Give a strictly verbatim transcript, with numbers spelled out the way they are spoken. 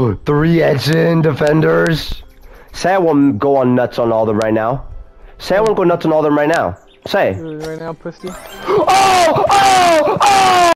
Three engine defenders. Say I won't go on nuts on all of them right now. Say I won't go nuts on all of them right now. Say. Right now, pussy. Oh! Oh! Oh!